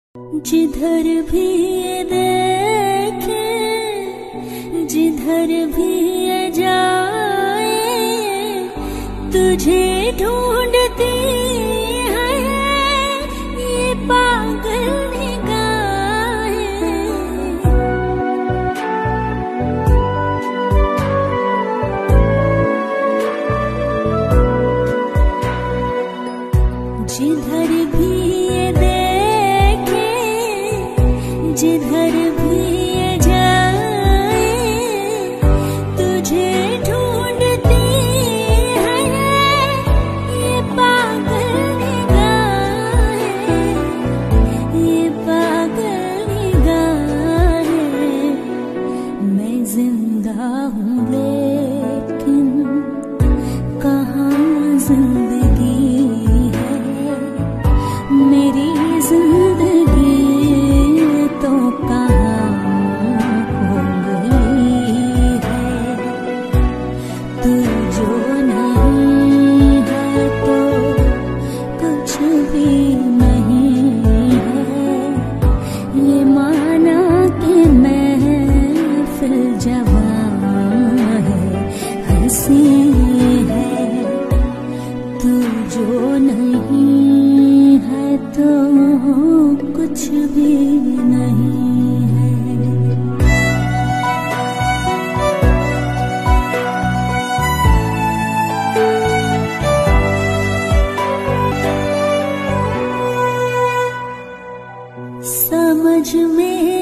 जिधर भी ये देखे, जिधर भी ये जाए, तुझे ढूंढती है ये पागल निगाहें। जिधर भी ये देखे, जिधर भी ये जाए, तुझे ढूंढती है ये पागल निगाहें, ये पागल निगाहें। मैं जिंदा हूँ लेकिन कहाँ जिंदगी है, मेरी जिंदगी तो कहाँ हो गई है। तू जो नहीं है तो कुछ भी नहीं है, ये माना कि महफिल जवां है, हंसी है। तू जो नहीं है तो कुछ भी नहीं है। समझ में